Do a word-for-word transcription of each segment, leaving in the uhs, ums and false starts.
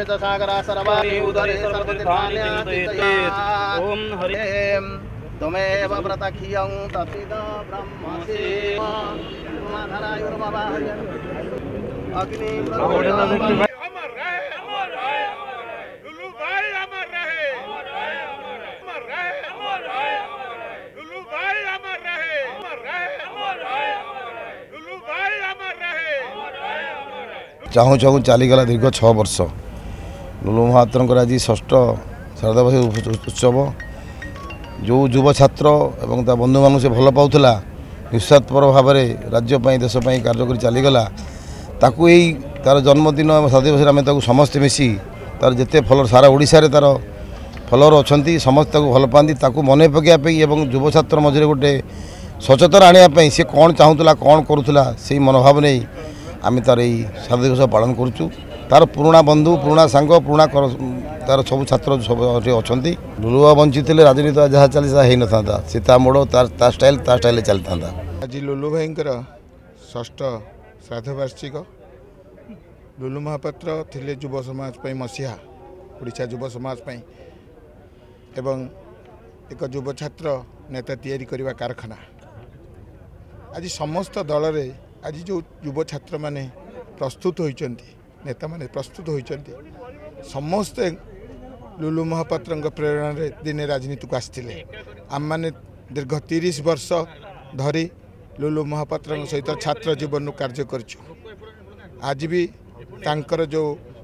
च सागरा सर्वाणि उदरे सर्वतीर्थानि चिन्तयेत्। ओम हरे त्वमेव व्रतखियं तत्सिद ब्रह्मसि माधरायुर्मवाहयन् अग्नि अमर रहे अमर रहे लुल्लू भाई अमर रहे अमर रहे अमर रहे अमर रहे लुल्लू भाई अमर रहे अमर रहे अमर रहे लुल्लू भाई अमर रहे अमर रहे। चाहूँ चाहूँ चलीगला दीर्घ छः वर्ष लुल्लू महापात्र आज षष्ठ शारदावासी उत्सव जो युव छात्र एवं ता बंधु मान से भल पाला निस्वार्थपर भाव में राज्यपाई देशपाई कार्य कर चलीगला ताकू यही तार जन्मदिन शारदावासी आम समस्ते मिसी तार जिते फल सारा ओडिशा रे तार फलोर अच्छा समस्त भल पाती ताकू मन पकाइवाई एवं युव छात्र मझे गोटे सचेतन आने सी कौन चाहूला कौन करूला से मनोभाव नहीं आम तार यही शारदा दिवस पालन करुचु। तार पुराणा बंधु पुराणा सांग पुराणा तार सब छात्र सब अच्छा लुलुआ बंची थे राजनीति जहाँ चली हो न था सी मोड़ तार स्टाइल ता स्टाइल चली था। आज लुलु भाई षष्ठ श्राद्धवार्षिक लुलु महापात्र थिले युव समाज पर मसीहा ओडिशा युव समाज पर एवं एक युव छात्र नेता तैयारी करने कारखाना आज समस्त दल रे आज जो युव छात्र माने प्रस्तुत होइचंती नेता माने प्रस्तुत होइचंती समस्ते लुलु महापात्र प्रेरणा रे दिने राजनीति को आसथिले आम माने दीर्घ तीस वर्ष धरी लुलु महापात्र सहित छात्र जीवन कार्य करछु। आज भी तांकर जो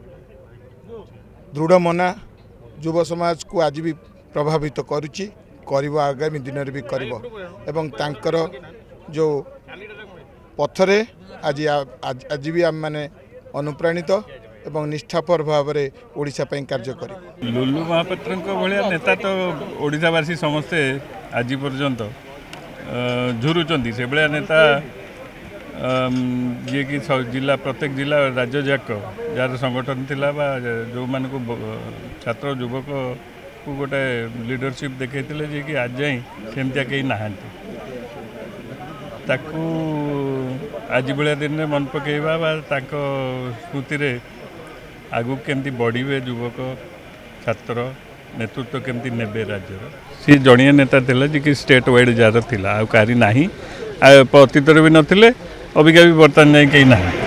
दृढ़ मना युव समाज को आज भी प्रभावित करुच्ची कर आगामी दिन में भी कर एवं तांकर जो पथरे आज आज भी आम माने अनुप्राणित एवं निष्ठापर भाव में ओडिशा पई कार्य कर लुलु महापात्र भाया नेता तो ओडिशावासी समस्ते आज पर्यंत झुरुचंती से भाया नेता जी कि जिला प्रत्येक जिला राज्य जाक जार संगठन थिला बा जो मान को छात्र युवक को गोटे लीडरशिप देखते जे कि आज जाए सेमतिया कहीं नहांती ताकू आज भाया दिन में मन पकेवा स्मृति रे आगु केमती बढ़े युवक छात्र नेतृत्व केमती नेबे राज्य सी जड़िया नेता थिला जे कि स्टेट वाइड जार थिला आ कारी नाही अतीत भी नथिले अबिका भी बर्तमान जाए कहीं ना।